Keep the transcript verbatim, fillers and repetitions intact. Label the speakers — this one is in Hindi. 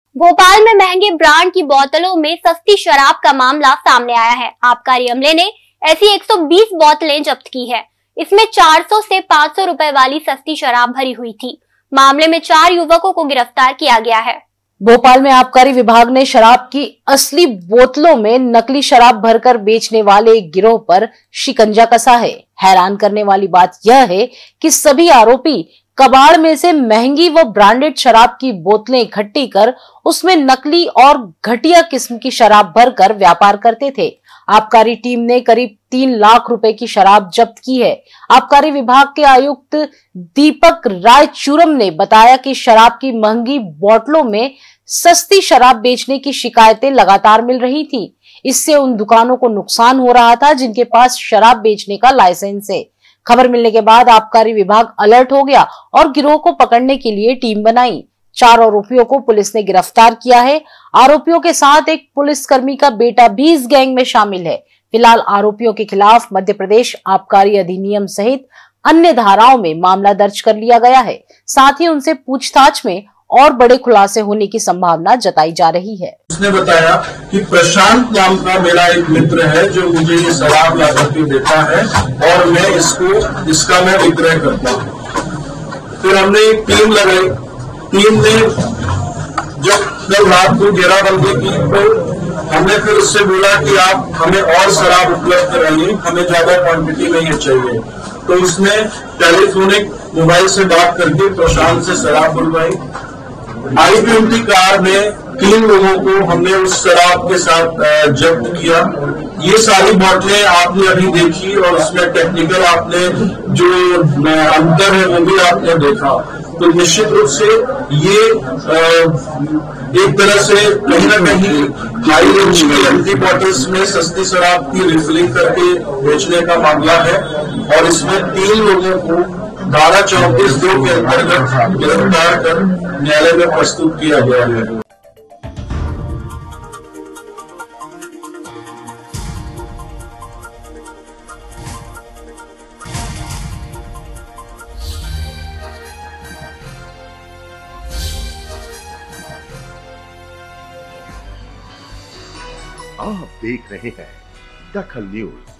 Speaker 1: भोपाल में महंगे ब्रांड की बोतलों में सस्ती शराब का मामला सामने आया है। आबकारी अमले ने ऐसी एक सौ बीस बोतलें जब्त की है। इसमें चार सौ से पाँच सौ रुपए वाली सस्ती शराब भरी हुई थी। मामले में चार युवकों को गिरफ्तार किया गया है।
Speaker 2: भोपाल में आबकारी विभाग ने शराब की असली बोतलों में नकली शराब भरकर बेचने वाले एक गिरोह पर शिकंजा कसा है। हैरान करने वाली बात यह है कि सभी आरोपी कबाड़ में से महंगी व ब्रांडेड शराब की बोतलें इकट्ठी कर उसमें नकली और घटिया किस्म की शराब भरकर व्यापार करते थे। आबकारी टीम ने करीब तीन लाख रुपए की शराब जब्त की है। आबकारी विभाग के आयुक्त दीपक रायचूरम ने बताया कि शराब की महंगी बोतलों में सस्ती शराब बेचने की शिकायतें लगातार मिल रही थी। इससे उन दुकानों को नुकसान हो रहा था जिनके पास शराब बेचने का लाइसेंस है। खबर मिलने के बाद आबकारी विभाग अलर्ट हो गया और गिरोह को पकड़ने के लिए टीम बनाई। चार आरोपियों को पुलिस ने गिरफ्तार किया है। आरोपियों के साथ एक पुलिसकर्मी का बेटा भी इस गैंग में शामिल है। फिलहाल आरोपियों के खिलाफ मध्य प्रदेश आबकारी अधिनियम सहित अन्य धाराओं में मामला दर्ज कर लिया गया है। साथ ही उनसे पूछताछ में और बड़े खुलासे होने की संभावना जताई जा रही है।
Speaker 3: उसने बताया कि प्रशांत नाम का मेरा एक मित्र है जो मुझे ये शराब ला करके देता है और मैं इसको इसका मैं विक्रय करता हूँ। फिर हमने एक टीम लगाई। टीम ने जब कल रात को घेराबंदी की तो हमने फिर उससे बोला कि आप हमें और शराब उपलब्ध कराइए, हमें ज्यादा क्वांटिटी में ये चाहिए। तो उसने टेलीफोनिक मोबाइल से बात करके प्रशांत से शराब बुलवाई। आई ट्वेंटी कार में तीन लोगों को हमने उस शराब के साथ जब्त किया। ये सारी बोतलें आपने अभी देखी और उसमें टेक्निकल आपने जो अंतर है वो भी आपने देखा। तो निश्चित रूप से ये एक तरह से कहीं ना कहीं हाई रेंज की एंटी बॉटल्स में सस्ती शराब की रिफिलिंग करके बेचने का मामला है और इसमें तीन लोगों को धारा चौंतीस दो के अंतर्गत गिरफ्तार कर न्यायालय में प्रस्तुत किया गया है।
Speaker 4: आप देख रहे हैं दखल न्यूज।